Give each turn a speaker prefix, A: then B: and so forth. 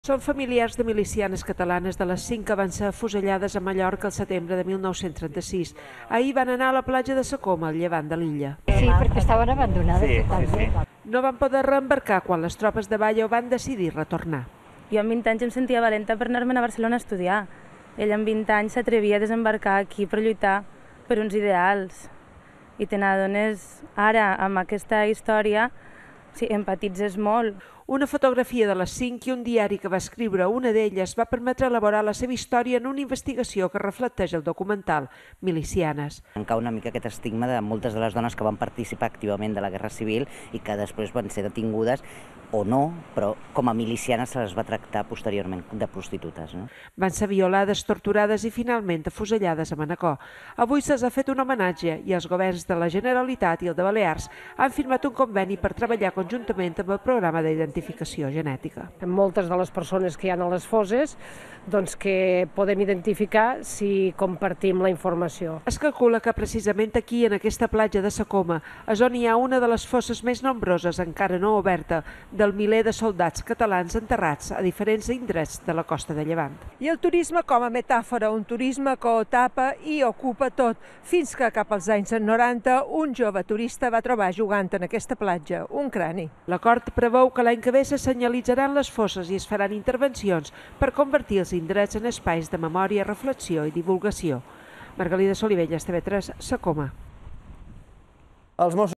A: Són familiars de milicianes catalanes de les 5 que van ser afusellades a Mallorca el setembre de 1936. Ahir van anar a la platja de Sa Coma, al llevant de l'illa.
B: Sí, perquè estaven abandonades totalment.
A: No van poder reembarcar quan les tropes de Bayo van decidir retornar.
C: Jo amb 20 anys em sentia valenta per anar-me'n a Barcelona a estudiar. Ell amb 20 anys s'atrevia a desembarcar aquí per lluitar per uns ideals. I te n'adones ara, amb aquesta història, sí, empatitzes molt.
A: Una fotografia de les 5 i un diari que va escriure una d'elles va permetre elaborar la seva història en una investigació que reflecteix el documental Milicianes.
D: En cau una mica aquest estigma de moltes de les dones que van participar activament de la Guerra Civil i que després van ser detingudes o no, però com a milicianes se les va tractar posteriorment de prostitutes. No?
A: Van ser violades, torturades i finalment afusellades a Manacor. Avui se'ls ha fet un homenatge i els governs de la Generalitat i el de Balears han firmat un conveni per treballar conjuntament amb el programa d'identificació genètica.
E: Moltes de les persones que hi ha a les fosses doncs que podem identificar si compartim la informació.
A: Es calcula que precisament aquí, en aquesta platja de Sa Coma, és on hi ha una de les fosses més nombroses, encara no oberta, del miler de soldats catalans enterrats a diferents indrets de la costa de Llevant. I el turisme com a metàfora, un turisme que ho tapa i ocupa tot, fins que cap als anys 90 un jove turista va trobar jugant en aquesta platja un crani. L'acord preveu que l'any que ve se senyalitzaran les fosses i es faran intervencions per convertir els indrets en espais de memòria, reflexió i divulgació. Margalida Solivelles, TV3, Sa Coma.